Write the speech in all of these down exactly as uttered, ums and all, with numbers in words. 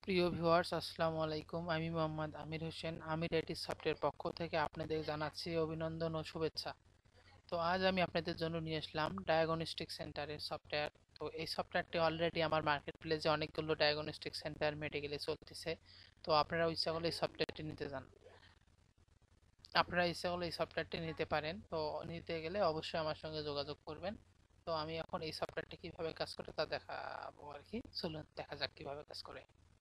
প্রিয় ভিউয়ার্স, আসসালামু আলাইকুম। আমি মোহাম্মদ আমির হোসেন। আমির আইটি সফটওয়্যার পক্ষ থেকে আপনাদের জানাচ্ছি অভিনন্দন ও শুভেচ্ছা। তো আজ আমি আপনাদের জন্য নিয়ে আসলাম ডায়াগনস্টিক সেন্টারের সফটওয়্যার। তো এই সফটওয়্যারটি অলরেডি আমার মার্কেট প্লেসে অনেকগুলো ডায়াগনস্টিক সেন্টার মেডিকেলে চলতেছে। তো আপনারা ইচ্ছা করলে এই সফটওয়্যারটি নিতে চান, আপনারা ইচ্ছা করলে এই সফটওয়্যারটি নিতে পারেন। তো নিতে গেলে অবশ্যই আমার সঙ্গে যোগাযোগ করবেন। তো আমি এখন এই সফটওয়্যারটি কিভাবে কাজ করে তা দেখাবো আর কি। চলুন দেখা যাক কিভাবে কাজ করে।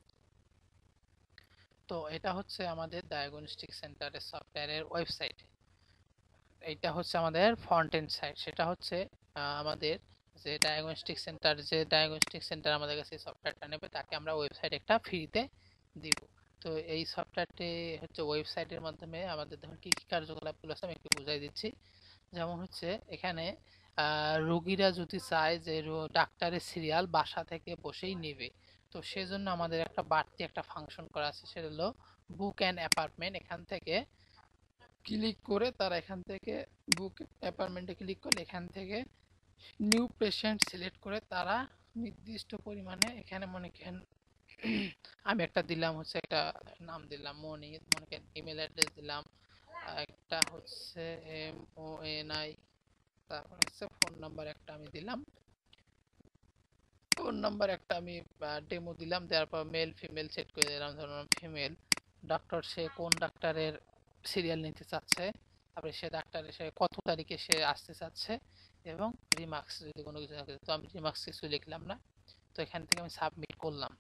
তো এটা হচ্ছে আমাদের ডায়াগনস্টিক সেন্টারের সফটওয়্যারের ওয়েবসাইট। এইটা হচ্ছে আমাদের ফ্রন্ট এন্ড সাইট। সেটা হচ্ছে আহ, আমাদের যে ডায়াগনস্টিক সেন্টার যে ডায়াগনস্টিক সেন্টার আমাদের কাছে সফটওয়্যারটা নেবে তাকে আমরা ওয়েবসাইট একটা ফ্রিতে দিব। তো এই সফটওয়্যারটি হচ্ছে ওয়েবসাইটের মাধ্যমে আমাদের ধরুন কী কী কার্যকলাপগুলো আছে আমি একটু বুঝাই দিচ্ছি। যেমন হচ্ছে এখানে আহ, রোগীরা যদি চায় যে রো- ডাক্তারের সিরিয়াল বাসা থেকে বসেই নেবে, তো সেজন্য আমাদের একটা বাড়তি একটা ফাংশন করা আছে, সেটা হলো বুক অ্যান্ড অ্যাপার্টমেন্ট। এখান থেকে ক্লিক করে তারা এখান থেকে বুক অ্যাপার্টমেন্টে ক্লিক করলে এখান থেকে নিউ পেশেন্ট সিলেক্ট করে তারা নির্দিষ্ট পরিমাণে এখানে মনে করেন আমি একটা দিলাম হচ্ছে একটা নাম দিলাম মনি, মনে করেন ইমেল অ্যাড্রেস দিলাম, একটা হচ্ছে এম ও এন আই, তারপর হচ্ছে ফোন নাম্বার একটা আমি দিলাম, ফোন নাম্বার একটা আমি ডেমো দিলাম, দেওয়ার পর মেল ফিমেল সেট করে দিলাম, ধরুন ফিমেল। ডক্টর সে কোন ডাক্তারের সিরিয়াল নিতে চাচ্ছে, তারপরে সে ডাক্তারের সে কত তারিখে সে আসতে চাচ্ছে, এবং রিমার্কস যদি কোনো কিছু থাকে। তো আমি রিমার্কস কিছু লিখলাম না। তো এখান থেকে আমি সাবমিট করলাম।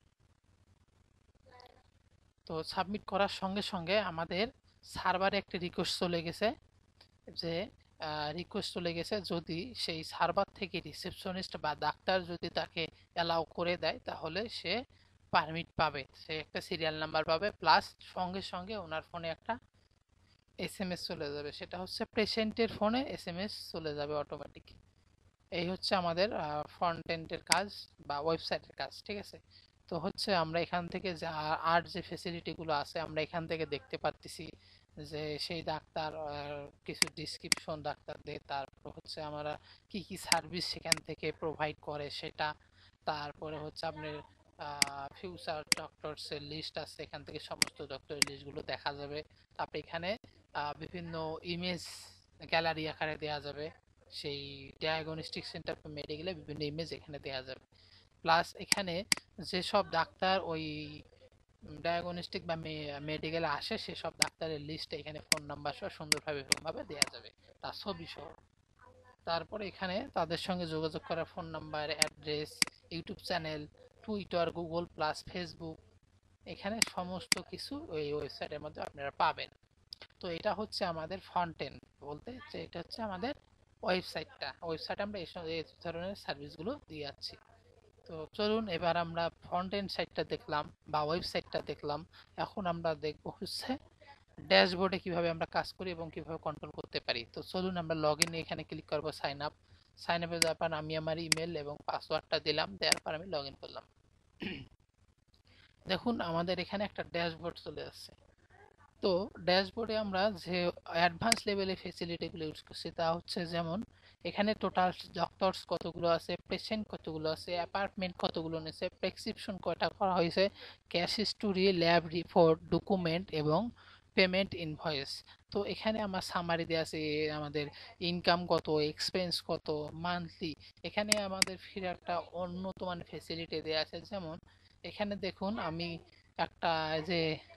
তো সাবমিট করার সঙ্গে সঙ্গে আমাদের সার্ভারে একটা রিকোয়েস্ট চলে গেছে, যে রিকোয়েস্ট চলে গেছে যদি সেই সার্ভার থেকে রিসেপশনিস্ট বা ডাক্তার যদি তাকে অ্যালাউ করে দেয় তাহলে সে পারমিট পাবে, সে একটা সিরিয়াল নাম্বার পাবে, প্লাস সঙ্গে সঙ্গে ওনার ফোনে একটা এসএমএস চলে যাবে, সেটা হচ্ছে পেশেন্টের ফোনে এসএমএস চলে যাবে অটোমেটিক। এই হচ্ছে আমাদের ফ্রন্ট এন্ডের কাজ বা ওয়েবসাইটের কাজ, ঠিক আছে। তো হচ্ছে আমরা এখান থেকে যে আর যে ফেসিলিটিগুলো আছে আমরা এখান থেকে দেখতে পাচ্ছি, যে সেই ডাক্তার কিছু ডিসক্রিপশন ডাক্তার দেয়, তারপর হচ্ছে আমরা কি কি সার্ভিস সেখান থেকে প্রোভাইড করে সেটা, তারপরে হচ্ছে আপনার ফিউচার ডক্টরসের লিস্ট আছে, এখান থেকে সমস্ত ডক্টরের লিস্টগুলো দেখা যাবে। তারপরে এখানে বিভিন্ন ইমেজ গ্যালারি আকারে দেওয়া যাবে, সেই ডায়াগনস্টিক সেন্টার মেডিকেলে বিভিন্ন ইমেজ এখানে দেওয়া যাবে। প্লাস এখানে যেসব ডাক্তার ওই ডায়াগনস্টিক বা মেডিকেলে আসে সেসব ডাক্তারের লিস্ট এখানে ফোন নাম্বার সহ সুন্দরভাবে ভাবে দেওয়া যাবে, তার ছবি সহ। তারপরে এখানে তাদের সঙ্গে যোগাযোগ করার phone number, address, YouTube channel, Twitter, Google plus, Facebook, এখানে সমস্ত কিছু ওই ওয়েবসাইটের মধ্যে আপনারা পাবেন। তো এটা হচ্ছে আমাদের ফ্রন্ট এন্ড, বলতে যে এটা হচ্ছে আমাদের ওয়েবসাইটটা। ওয়েবসাইটে আমরা এই ধরনের সার্ভিসগুলো দিয়ে যাচ্ছি। তো চলুন এবার আমরা ফ্রন্ট এন্ড সাইটটা দেখলাম বা ওয়েবসাইটটা দেখলাম। এখন আমরা দেখব হচ্ছে ড্যাশবোর্ডে কিভাবে আমরা কাজ করি এবং কিভাবে কন্ট্রোল করতে পারি। তো চলুন আমরা লগ ইন এখানে ক্লিক করবো, সাইন আপ। সাইন আপে যাওয়ার পর আমি আমার ইমেল এবং পাসওয়ার্ডটা দিলাম, দেওয়ার পর আমি লগ ইন করলাম। দেখুন আমাদের এখানে একটা ড্যাশবোর্ড চলে আসছে। তো ড্যাশবোর্ডে আমরা যে অ্যাডভান্স লেভেলের ফেসিলিটিগুলো ইউজ করছি তা হচ্ছে, যেমন এখানে টোটাল ডক্টরস কতগুলো আছে, পেশেন্ট কতগুলো আছে, অ্যাপার্টমেন্ট কতগুলো নিয়েছে, প্রেসক্রিপশন কয়টা করা হয়েছে, cash history, lab report, document এবং পেমেন্ট ইনভয়েস। তো এখানে আমার সামারি দেওয়া আছে, আমাদের ইনকাম কত, এক্সপেন্স কত মান্থলি। এখানে আমাদের ফিরে একটা উন্নত মানের ফেসিলিটি দেওয়া আছে, যেমন এখানে দেখুন আমি একটা যে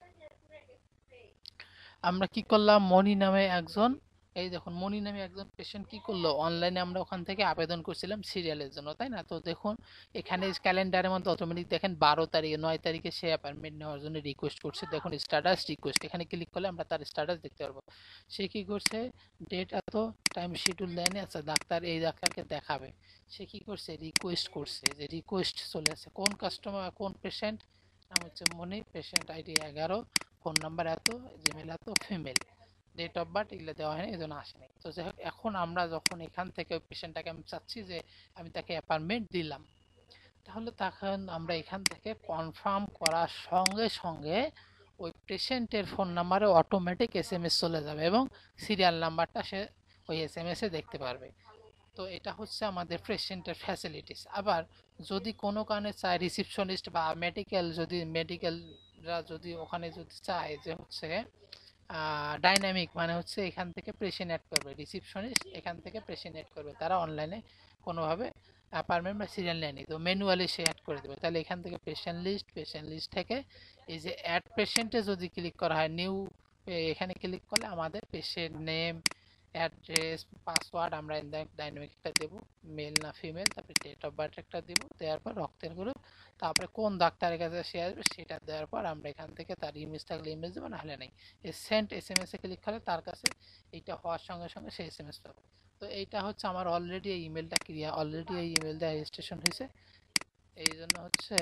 আমরা কি করলাম, মনি নামে একজন, এই দেখুন মনি নামে একজন পেশেন্ট কি করলো, অনলাইনে আমরা ওখান থেকে আবেদন করছিলাম সিরিয়ালের জন্য, তাই না? তো দেখুন এখানে ক্যালেন্ডারের মধ্যে অটোমেটিক দেখেন বারো তারিখে নয় তারিখে সে অ্যাপয়েন্টমেন্ট নেওয়ার জন্য রিকোয়েস্ট করছে। দেখুন স্ট্যাটাস রিকোয়েস্ট, এখানে ক্লিক করলে আমরা তার স্ট্যাটাস দেখতে পারবো। সে কি করছে, ডেট এত, টাইম শিডিউল দেয়নি, আচ্ছা ডাক্তার এই ডাক্তারকে দেখাবে, সে কি করছে রিকোয়েস্ট করছে, যে রিকোয়েস্ট চলে আসে কোন কাস্টমার কোন পেশেন্ট, নাম হচ্ছে মনি, পেশেন্ট আইডি এগারো, ফোন নাম্বার এত, জিমেল এত, ফিমেল, ডেট অফ বার্থ এগুলো দেওয়া হয়নি, এই জন্য আসেনি। তো যাই হোক, এখন আমরা যখন এখান থেকে ওই পেশেন্টটাকে আমি চাচ্ছি যে আমি তাকে অ্যাপয়েন্টমেন্ট দিলাম, তাহলে তখন আমরা এখান থেকে কনফার্ম করার সঙ্গে সঙ্গে ওই পেশেন্টের ফোন নাম্বারে অটোমেটিক এস এম এস চলে যাবে এবং সিরিয়াল নাম্বারটা সে ওই এস এম এস এ দেখতে পারবে। তো এটা হচ্ছে আমাদের পেশেন্টের ফ্যাসিলিটিস। আবার যদি কোনো কারণে চায় রিসিপশনিস্ট বা মেডিকেল, যদি মেডিকেলরা যদি ওখানে যদি চায় যে হচ্ছে ডাইনামিক, মানে হচ্ছে এখান থেকে পেশেন্ট অ্যাড করবে, রিসিপশনিস্ট এখান থেকে পেশেন্ট অ্যাড করবে, তারা অনলাইনে কোনোভাবে অ্যাপার্টমেন্ট বা সিরিয়াল নেয়নি, তো ম্যানুয়ালি সে অ্যাড করে দেবে। তাহলে এখান থেকে পেশেন্ট লিস্ট, পেশেন্ট লিস্ট থেকে এই যে অ্যাড পেশেন্টে যদি ক্লিক করা হয়, নিউ এখানে ক্লিক করলে আমাদের পেশেন্ট নেম, অ্যাড্রেস, পাসওয়ার্ড আমরা ডাইনামিক একটা দেবো, মেল না ফিমেল, তারপরে ডেট অফ বার্থ একটা দেবো, দেওয়ার পর রক্তের গ্রুপ, তারপরে কোন ডাক্তারের কাছে সে আসবে সেটা দেওয়ার পর আমরা এখান থেকে তার ইমেজ থাকলে ইমেজ দেবো, না হলে নেই। এই সেন্ট এস এম এস এ ক্লিক করলে তার কাছে এইটা হওয়ার সঙ্গে সঙ্গে সে এস এম এস পাবে। তো এইটা হচ্ছে আমার অলরেডি এই ইমেলটা ক্রিয়া, অলরেডি এই ইমেলটা রেজিস্ট্রেশন হয়েছে, এই জন্য হচ্ছে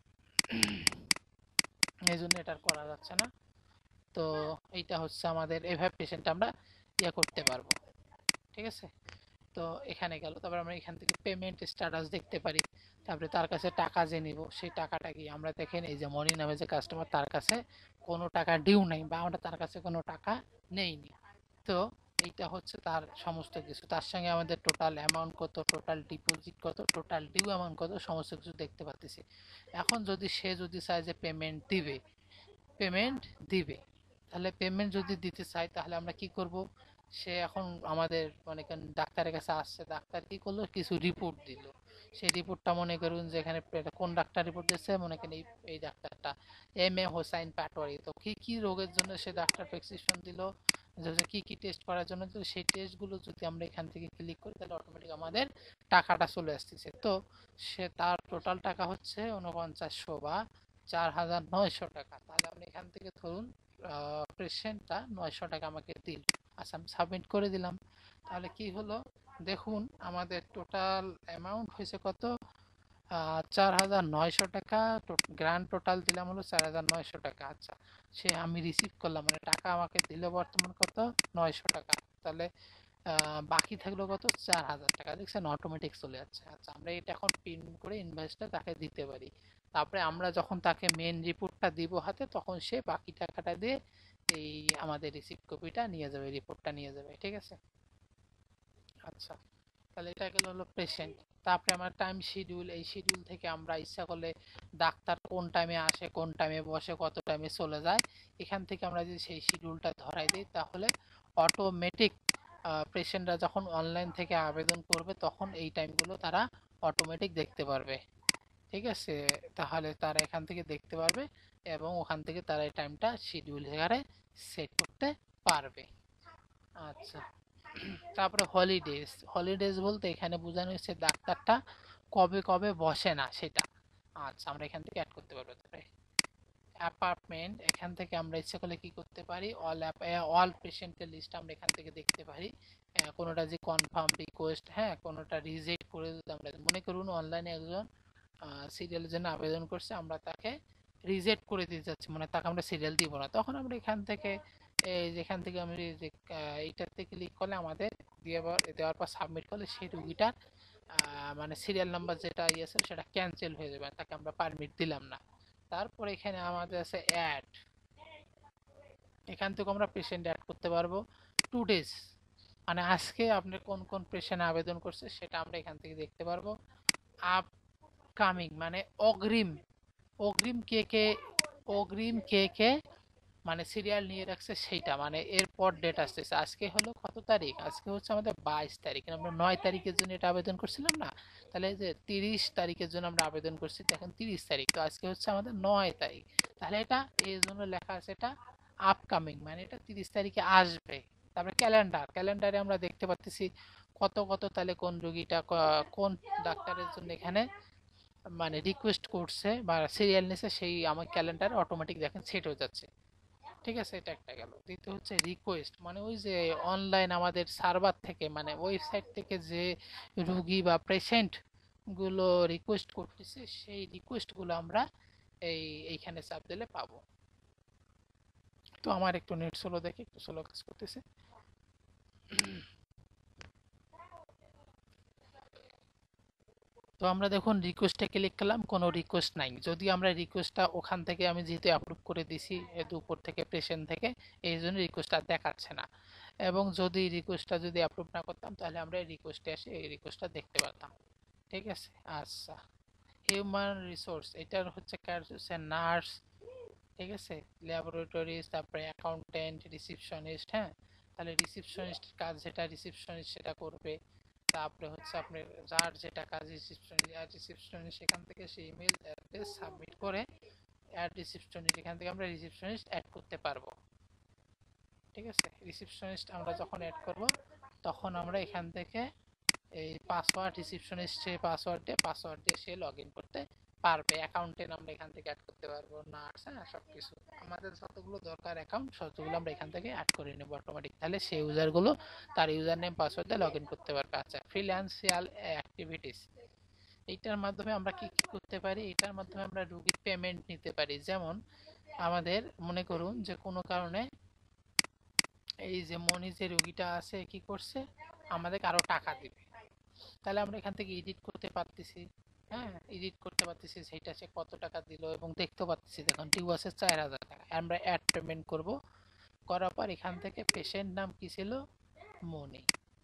এই জন্য এটা করা যাচ্ছে না। তো এইটা হচ্ছে আমাদের এভাবে পেশেন্ট আমরা ইয়ে করতে পারবো, ঠিক আছে। তো এখানে গেল, তারপর আমরা এখান থেকে পেমেন্ট স্ট্যাটাস দেখতে পারি, তারপরে তার কাছে টাকা যে নিব সেই টাকাটা কি আমরা দেখেন, এই যে মনি নামে যে কাস্টমার, তার কাছে কোনো টাকা ডিউ নাই বা আমরা তার কাছে কোনো টাকা নেইনি। তো এইটা হচ্ছে তার সমস্ত কিছু, তার সঙ্গে আমাদের টোটাল অ্যামাউন্ট কত, টোটাল ডিপোজিট কত, টোটাল ডিউ অ্যামাউন্ট কত, সমস্ত কিছু দেখতে পাচ্ছি। এখন যদি সে যদি চায় যে পেমেন্ট দিবে, পেমেন্ট দিবে তাহলে পেমেন্ট যদি দিতে চাই তাহলে আমরা কি করব, সে এখন আমাদের মনে করেন ডাক্তারের কাছে আসছে, ডাক্তার কি করলো, কিছু রিপোর্ট দিল, সেই রিপোর্টটা মনে করুন যে এখানে কোন ডাক্তার রিপোর্ট দিচ্ছে, মনে করেন এই এই ডাক্তারটা এম এ হোসাইন পাটোয়ারি, তো কি কি রোগের জন্য সে ডাক্তার প্রেসক্রিপশন দিল, যে কি কি টেস্ট করার জন্য, তো সেই টেস্টগুলো যদি আমরা এখান থেকে ক্লিক করি তাহলে অটোমেটিক আমাদের টাকাটা চলে আসতেছে। তো সে তার টোটাল টাকা হচ্ছে উনপঞ্চাশশো বা চার হাজার নয়শো টাকা। তাহলে আপনি এখান থেকে ধরুন পেশেন্টটা নয়শো টাকা আমাকে দিল, আচ্ছা আমি সাবমিট করে দিলাম। তাহলে কি হলো দেখুন, আমাদের টোটাল অ্যামাউন্ট হয়েছে কত, চার হাজার নয়শো টাকা, গ্র্যান্ড টোটাল দিলাম হলো চার হাজার নয়শো টাকা। আচ্ছা সে আমি রিসিভ করলাম, মানে টাকা আমাকে দিল বর্তমান কত, নয়শো টাকা। তাহলে বাকি থাকলো কত, চার হাজার টাকা, দেখছেন অটোমেটিক চলে যাচ্ছে। আচ্ছা আমরা এটা এখন প্রিন্ট করে ইনভয়েসটা তাকে দিতে পারি, তারপরে আমরা যখন তাকে মেন রিপোর্টটা দিব হাতে, তখন সে বাকি টাকাটা দিয়ে এই আমাদের রিসিপ্ট কপিটা নিয়ে যাবে, রিপোর্টটা নিয়ে যাবে, ঠিক আছে। আচ্ছা তাহলে এটা গেল হলো পেশেন্ট। তারপরে আমার টাইম শিডিউল, এই শিডিউল থেকে আমরা ইচ্ছা করলে ডাক্তার কোন টাইমে আসে, কোন টাইমে বসে, কত টাইমে চলে যায়, এখান থেকে আমরা যদি সেই শিডিউলটা ধরাই দিই তাহলে অটোমেটিক পেশেন্টরা যখন অনলাইন থেকে আবেদন করবে তখন এই টাইমগুলো তারা অটোমেটিক দেখতে পারবে, ঠিক আছে। তাহলে তারা এখান থেকে দেখতে পারবে এবং ওখান থেকে তারা এই টাইমটা শিডিউল এখানে সেট করতে পারবে। আচ্ছা তারপরে হলিডেজ, হলিডেজ বলতে এখানে বোঝানো হচ্ছে ডাক্তারটা কবে কবে বসে না সেটা। আচ্ছা আমরা এখান থেকে অ্যাড করতে পারবো। তারপরে অ্যাপার্টমেন্ট, এখান থেকে আমরা ইচ্ছা করলে কি করতে পারি, অল অল পেশেন্টের লিস্ট আমরা এখান থেকে দেখতে পারি, কোনোটা যে কনফার্ম রিকোয়েস্ট, হ্যাঁ কোনোটা রিজেক্ট করে যদি আমরা মনে করুন অনলাইনে একজন সিরিয়ালের জন্য আবেদন করছে, আমরা তাকে রিজেক্ট করে দিতে যাচ্ছি, মানে তাকে আমরা সিরিয়াল দিব না, তখন আমরা এখান থেকে এই যেখান থেকে আমি এইটাতে ক্লিক করলে আমাদের দিয়ে দেওয়ার পর সাবমিট করলে সেই রুগীটার মানে সিরিয়াল নাম্বার যেটা ইয়েছে সেটা ক্যান্সেল হয়ে যাবে, তাকে আমরা পারমিট দিলাম না। তারপরে এখানে আমাদের আছে অ্যাড, এখান থেকে আমরা পেশেন্ট অ্যাড করতে পারবো। টু ডেজ মানে আজকে আপনি কোন কোন পেশেন্ট আবেদন করছে সেটা আমরা এখান থেকে দেখতে পারবো। আপকামিং মানে অগ্রিম, অগ্রিম কে কে, অগ্রিম কে কে মানে সিরিয়াল নিয়ে রাখছে সেইটা, মানে এরপর ডেট আসতেছে, আজকে হলো কত তারিখ, আজকে হচ্ছে আমাদের বাইশ তারিখ, আমরা নয় তারিখের জন্য এটা আবেদন করছিলাম না, তাহলে যে তিরিশ তারিখের জন্য আমরা আবেদন করছি, এখন তিরিশ তারিখ, তো আজকে হচ্ছে আমাদের নয় তারিখ, তাহলে এটা এই জন্য লেখা আছে এটা আপকামিং, মানে এটা তিরিশ তারিখে আসবে। তারপরে ক্যালেন্ডার, ক্যালেন্ডারে আমরা দেখতে পাচ্ছি কত কত তাহলে কোন রোগীটা কোন ডাক্তারের জন্য এখানে মানে রিকোয়েস্ট করছে বা সিরিয়াল নিছে, সেই আমার ক্যালেন্ডারে অটোমেটিক দেখেন সেট হয়ে যাচ্ছে, ঠিক আছে। এটা একটা গেল। দ্বিতীয় হচ্ছে রিকোয়েস্ট, মানে ওই যে অনলাইন আমাদের সার্ভার থেকে মানে ওয়েবসাইট থেকে যে রুগী বা পেশেন্ট গুলো রিকোয়েস্ট করতেছে সেই রিকোয়েস্ট গুলো আমরা এই এইখানে চাপ দিলে পাবো। তো আমার একটু নেট স্লো দেখে একটু স্লো কাজ করতেছে। তো আমরা দেখুন রিকোয়েস্টে ক্লিক করলাম, কোনো রিকোয়েস্ট নাই, যদি আমরা রিকোয়েস্টটা ওখান থেকে আমি যেহেতু অ্যাপ্রুভ করে দিছি উপর থেকে পেশেন্ট থেকে, এই জন্য রিকোয়েস্টটা দেখাচ্ছে না। এবং যদি রিকোয়েস্টটা যদি অ্যাপ্রুভ না করতাম তাহলে আমরা এই রিকোয়েস্টে এসে এই রিকোয়েস্টটা দেখতে পারতাম। ঠিক আছে। আচ্ছা, হিউম্যান রিসোর্স এটার হচ্ছে কাজ হচ্ছে নার্স, ঠিক আছে, ল্যাবরেটরিজ, তারপরে অ্যাকাউন্টেন্ট, রিসিপশনিস্ট। হ্যাঁ, তাহলে রিসিপশনিস্ট কাজ যেটা রিসিপশনিস্ট সেটা করবে। তারপরে হচ্ছে আপনার যার যেটা কাজ রিসিপশনিস্ট আর রিসিপশনিস্ট সেখান থেকে সেই ইমেল অ্যাড্রেস সাবমিট করে অ্যাড রিসিপশনিস্ট, এখান থেকে আমরা রিসিপশনিস্ট অ্যাড করতে পারবো। ঠিক আছে, রিসিপশনিস্ট আমরা যখন অ্যাড করব তখন আমরা এখান থেকে এই পাসওয়ার্ড রিসিপশনিস্ট সে পাসওয়ার্ড দিয়ে পাসওয়ার্ড দিয়ে সে লগ ইন করতে পারবে। অ্যাকাউন্টেন্ট আমরা এখান থেকে অ্যাড করতে পারবো, নার্স, হ্যাঁ, সব কিছু আমাদের যতগুলো দরকার অ্যাকাউন্ট সবগুলো আমরা এখান থেকে অ্যাড করে নেব অটোমেটিক। তাহলে সেই ইউজারগুলো তার ইউজার নেম পাসওয়ার্ড দিয়ে লগ ইন করতে পারবে। আচ্ছা, ফ্রিল্যান্সিয়াল অ্যাক্টিভিটিস এইটার মাধ্যমে আমরা কি কি করতে পারি? এটার মাধ্যমে আমরা রুগীর পেমেন্ট নিতে পারি। যেমন আমাদের মনে করুন যে কোনো কারণে এই যে মনি যে রুগীটা আছে কি করছে, আমাদের আরো টাকা দিবে, তাহলে আমরা এখান থেকে এডিট করতে পারতেছি। হ্যাঁ, এডিট করতে পারতেছি সেটা সে কত টাকা দিল এবং দেখতে পাচ্ছি। দেখুন ডিউ আছে চার হাজার টাকা, আমরা অ্যাড পেমেন্ট করব। করার পর এখান থেকে পেশেন্ট নাম কি ছিল? মনি।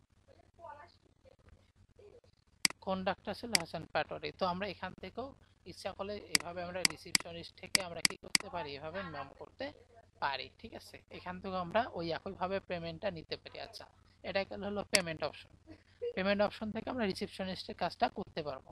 কোন ডাক্তার ছিল? হাসান পাটোয়ারি। তো আমরা এখান থেকেও ইচ্ছা করলে এভাবে আমরা রিসিপশনিস্ট থেকে আমরা কি করতে পারি, এভাবে নাম করতে পারি। ঠিক আছে, এখান থেকে আমরা ওই একইভাবে পেমেন্টটা নিতে পারি। আচ্ছা, এটা গেল হলো পেমেন্ট অপশন। পেমেন্ট অপশন থেকে আমরা রিসিপশনিস্টের কাজটা করতে পারবো।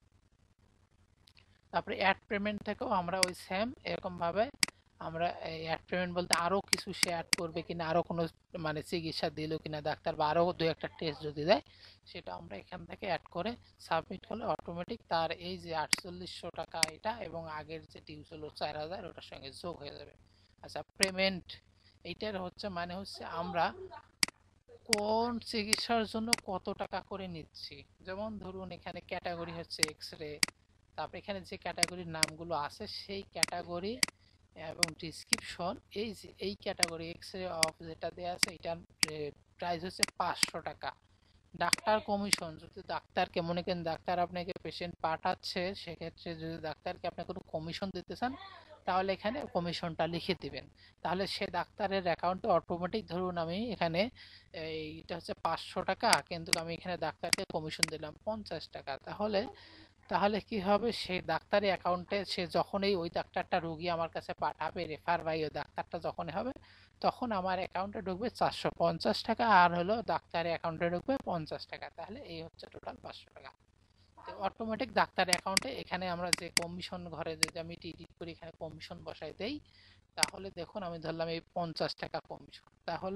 তারপরে অ্যাড পেমেন্ট থেকেও আমরা ওই সেম এরকম ভাবে আমরা অ্যাড পেমেন্ট বলতে আরো কিছু সে অ্যাড করবে কিনা, আরো কোনো মানে চিকিৎসা দিল কিনা ডাক্তার, বা আরো দু একটা টেস্ট যদি দেয় সেটা আমরা এখান থেকে অ্যাড করে সাবমিট করলে অটোমেটিক তার এই যে আটচল্লিশশো টাকা এটা এবং আগের যে ডিউস হলো চার হাজার ওটার সঙ্গে যোগ হয়ে যাবে। আচ্ছা, পেমেন্ট এইটার হচ্ছে মানে হচ্ছে আমরা কোন চিকিৎসার জন্য কত টাকা করে নিচ্ছি। যেমন ধরুন এখানে ক্যাটাগরি হচ্ছে এক্স রে, তারপর এখানে যে ক্যাটাগরির নামগুলো আছে সেই ক্যাটাগরি এবং ডিসক্রিপশন, এই যে এই ক্যাটাগরি এক্স রে অফ যেটা দেওয়া আছে এটার প্রাইস হচ্ছে পাঁচশো টাকা। ডাক্তার কমিশন, যদি ডাক্তারকে মনে করেন ডাক্তার আপনাকে পেশেন্ট পাঠাচ্ছে, সেক্ষেত্রে যদি ডাক্তারকে আপনি কোনো কমিশন দিতে চান তাহলে এখানে কমিশনটা লিখে দিবেন। তাহলে সে ডাক্তারের অ্যাকাউন্টে অটোমেটিক, ধরুন আমি এখানে এইটা হচ্ছে পাঁচশো টাকা কিন্তু আমি এখানে ডাক্তারকে কমিশন দিলাম পঞ্চাশ টাকা, তাহলে তাহলে কি হবে, সেই ডাক্তারি অ্যাকাউন্টে সে যখনই ওই ডাক্তারটা রুগী আমার কাছে পাঠাবে, রেফার বাই ওই ডাক্তারটা যখনই হবে তখন আমার অ্যাকাউন্টে ঢুকবে চারশো পঞ্চাশ টাকা, আর হলো ডাক্তারের অ্যাকাউন্টে ঢুকবে পঞ্চাশ টাকা। তাহলে এই হচ্ছে টোটাল পাঁচশো টাকা। তো অটোমেটিক ডাক্তার অ্যাকাউন্টে এখানে আমরা যে কমিশন ঘরে যদি আমি এডিট করি এখানে কমিশন বসাই দেই, তাহলে দেখুন আমি ধরলাম এই পঞ্চাশ টাকা কমিশন। তাহলে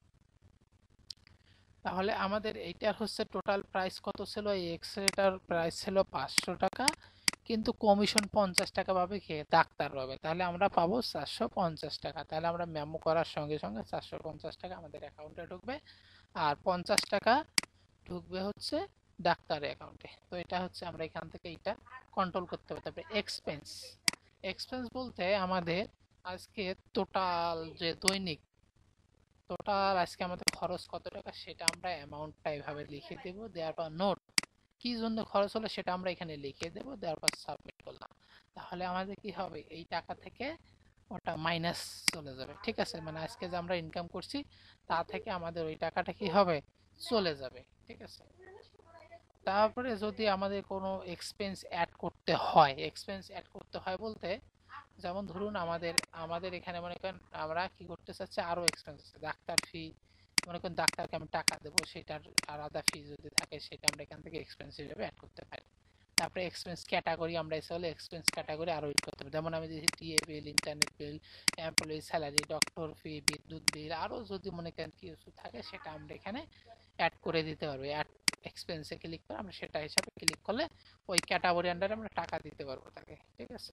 তাহলে আমাদের এইটার হচ্ছে টোটাল প্রাইস কত ছিল? এই এক্স রেটার প্রাইস ছিল পাঁচশো টাকা, কিন্তু কমিশন পঞ্চাশ টাকা পাবে কে? ডাক্তার পাবে। তাহলে আমরা পাবো চারশো পঞ্চাশ টাকা। তাহলে আমরা মেমো করার সঙ্গে সঙ্গে চারশো পঞ্চাশ টাকা আমাদের অ্যাকাউন্টে ঢুকবে, আর পঞ্চাশ টাকা ঢুকবে হচ্ছে ডাক্তারের অ্যাকাউন্টে। তো এটা হচ্ছে আমরা এখান থেকে এটা কন্ট্রোল করতে হবে। তারপরে এক্সপেন্স, এক্সপেন্স বলতে আমাদের আজকে টোটাল যে দৈনিক টোটাল আজকে আমাদের খরচ কত টাকা সেটা আমরা অ্যামাউন্টটা এভাবে লিখে দেব, দেওয়ার পর নোট কি জন্য খরচ হলো সেটা আমরা এখানে লিখে দেব, দেওয়ার পর সাবমিট করলাম। তাহলে আমাদের কি হবে, এই টাকা থেকে ওটা মাইনাস চলে যাবে। ঠিক আছে, মানে আজকে যে আমরা ইনকাম করছি তা থেকে আমাদের ওই টাকাটা কি হবে, চলে যাবে। ঠিক আছে, তারপরে যদি আমাদের কোনো এক্সপেন্স অ্যাড করতে হয়, এক্সপেন্স অ্যাড করতে হয় বলতে যেমন ধরুন আমাদের আমাদের এখানে মনে করেন আমরা কি করতে চাচ্ছি, আরো এক্সপেন্স আছে, ডাক্তার ফি, মনে করেন ডাক্তারকে আমি টাকা দেবো সেটার আলাদা ফি যদি থাকে সেটা আমরা এখান থেকে এক্সপেন্স হিসেবে অ্যাড করতে পারি। তারপরে এক্সপেন্স ক্যাটাগরি আমরা এসে হলে এক্সপেন্স ক্যাটাগরি আরো এড করতে পারি। যেমন আমি যদি TA bill, internet bill, employee salary, doctor fee, বিদ্যুৎ বিল, আরো যদি মনে করেন কিছু থাকে সেটা আমরা এখানে অ্যাড করে দিতে পারবো। অ্যাড এক্সপেন্সে ক্লিক করে আমরা সেটা হিসাবে ক্লিক করলে ওই ক্যাটাগরি আন্ডারে আমরা টাকা দিতে পারবো তাকে। ঠিক আছে,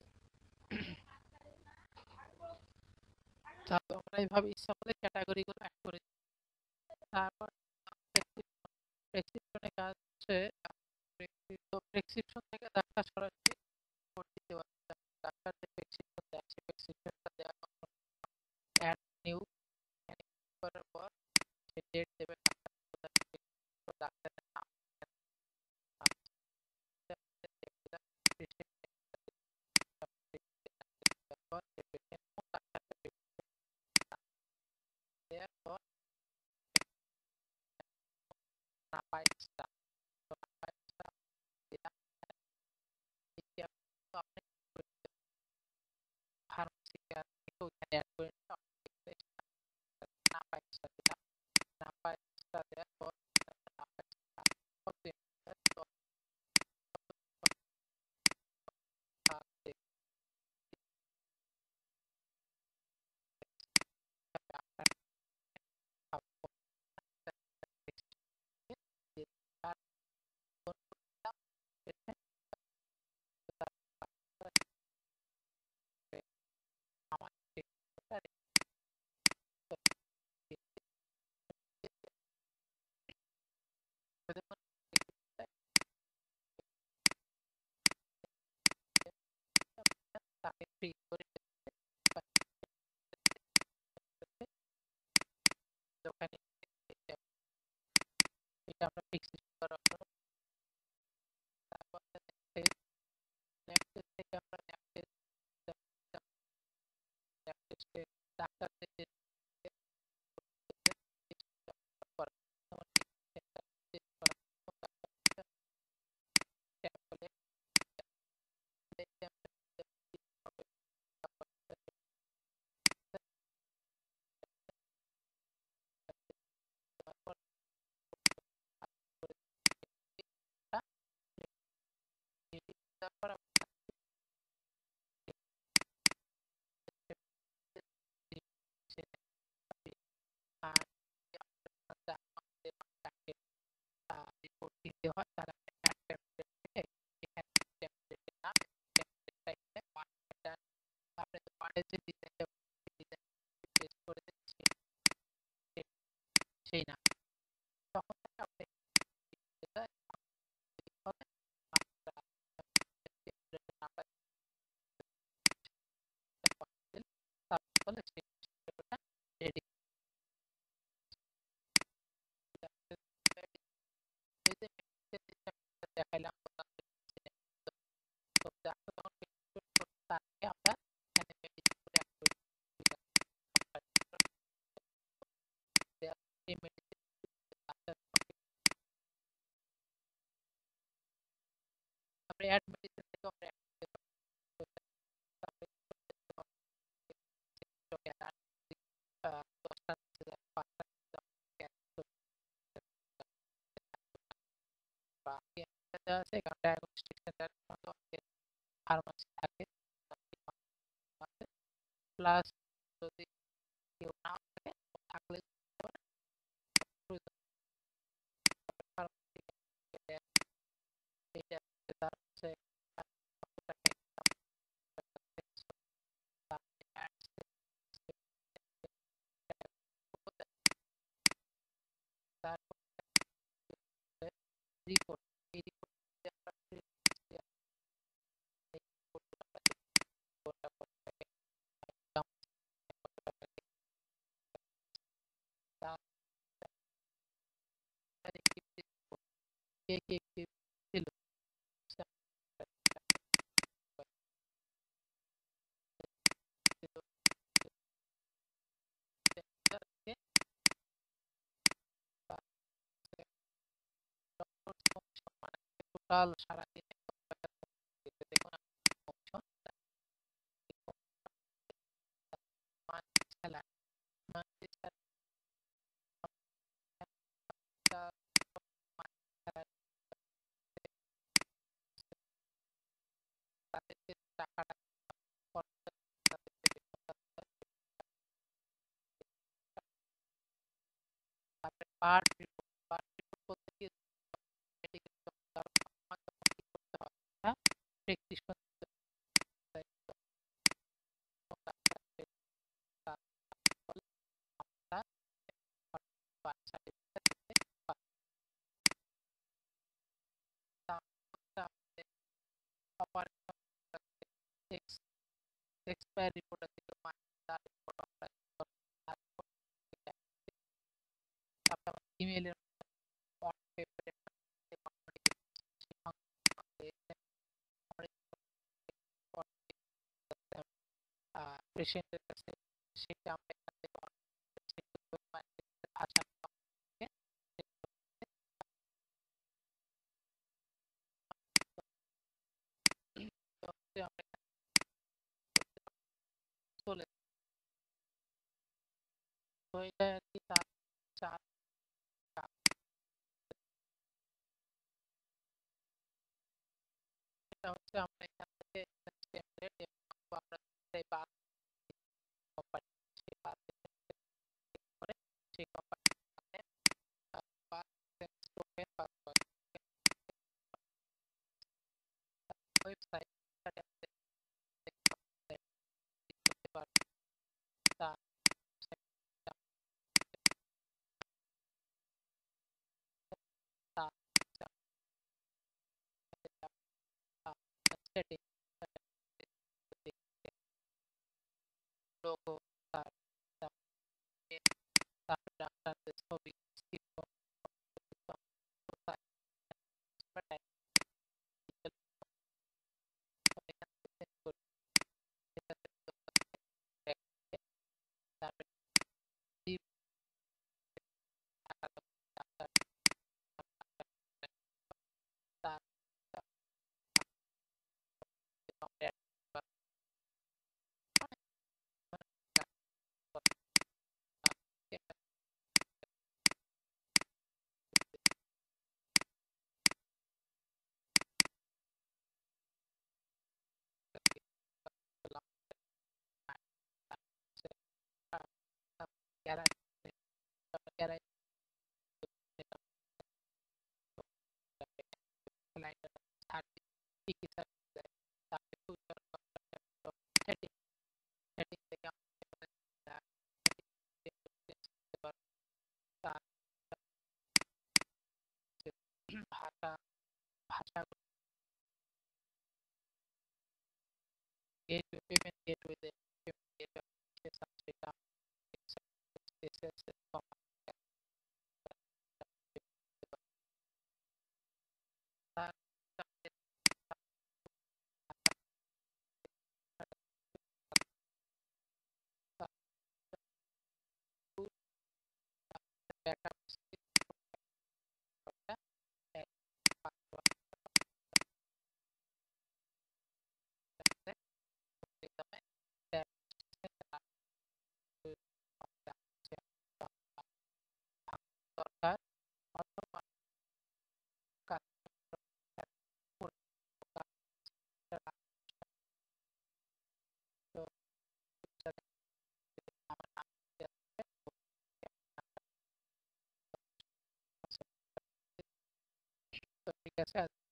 তাহলে আমরা এইভাবে ইচ্ছা করলে ক্যাটাগরি গুলো অ্যাড করে দিই। তারপর প্রেসক্রিপশনের কাজ হচ্ছে প্রেসক্রিপশন থেকে ডাক্তার সরাসরি রিপোর্ট দিতে পারবে। ডাক্তার যে প্রেসক্রিপশন দেয় সেই প্রেসক্রিপশনটা দেওয়ার পর অ্যাড নিউ করার পর সে ডেট দেবে, ডাক্তারের নাম দেওয়ার পর ফার্মেসি ওইখানে অ্যাড করে না পাইসটা দিলাম, না পাইসটা দেওয়ার পর না পাইসটা কত তাকে ফ্রি করে ওখানে এটা আমরা ফিক্স করার পর তারপর থেকে আমরা ডাক্তারদের রিপোর্ট দিতে হয় তারা সেই না তখন আপনি রেডি দেখাইলাম তাকে আমরা আমরা অ্যাড মেডিসিন থেকে আমরা ফার্মাসি থাকে প্লাস যদি কেউ না থাকে থাকলে রিপোর্ট এই রিপোর্ট কে কে কে ছিল টোটাল সারাদিনে দেখুন কমিশন মান্থলি স্যালারি মান্থলি তাদেরকে টাকাটা পার রিপোর্ট পার রিপোর্ট করতে গিয়ে মেডিকেল করতে হয় হ্যাঁ প্রেসক্রিপশন এক্সপায়ার রিপোর্ট আছে ইমেলের পেশেন্টের কাছে সেটা আমরা ভাষা চলে। তো এটা আর কি তার চার কাজ। এটা হচ্ছে আমরা এখান থেকে স্ট্যান্ডার্ড এবং আমরা যে বাস কোম্পানি সেই বাস করে সেই কোম্পানি বাস চেঞ্জ করবে বা ওয়েবসাইট করতে পারবে। তা সেটিং লোগো তারপরে আপনাদের ছবি ভাষা ভাষা গেটওয়ে পেমেন্ট গেটওয়েতে পেমেন্ট গেটওয়ে সেটা দরকার অথবা কাজ ঠিক আছে।